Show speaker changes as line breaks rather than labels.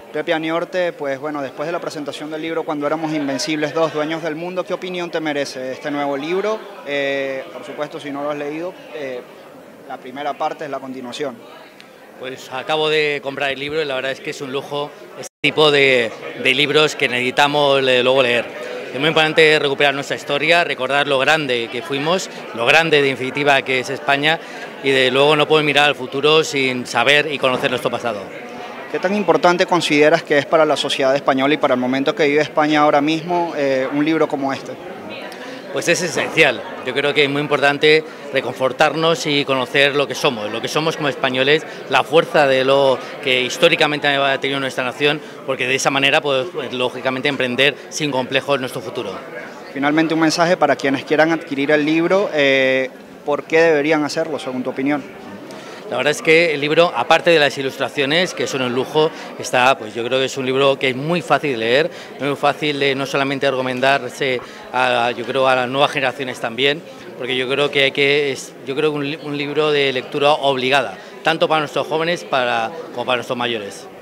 Pepe Aniorte, pues bueno, después de la presentación del libro Cuando éramos invencibles dos, dueños del mundo, ¿qué opinión te merece este nuevo libro? Por supuesto, si no lo has leído, la primera parte es la continuación.
Pues acabo de comprar el libro y la verdad es que es un lujo este tipo de libros que necesitamos luego leer. Es muy importante recuperar nuestra historia, recordar lo grande que fuimos, lo grande de definitiva que es España y de luego no podemos mirar al futuro sin saber y conocer nuestro pasado.
¿Qué tan importante consideras que es para la sociedad española y para el momento que vive España ahora mismo un libro como este?
Pues es esencial. Yo creo que es muy importante reconfortarnos y conocer lo que somos como españoles, la fuerza de lo que históricamente ha tenido nuestra nación, porque de esa manera podemos, lógicamente, emprender sin complejos nuestro futuro.
Finalmente, un mensaje para quienes quieran adquirir el libro, ¿por qué deberían hacerlo, según tu opinión?
La verdad es que el libro, aparte de las ilustraciones, que son un lujo, pues yo creo que es un libro que es muy fácil de leer, muy fácil de no solamente recomendarse a las nuevas generaciones también, porque yo creo que es un libro de lectura obligada, tanto para nuestros jóvenes como para nuestros mayores.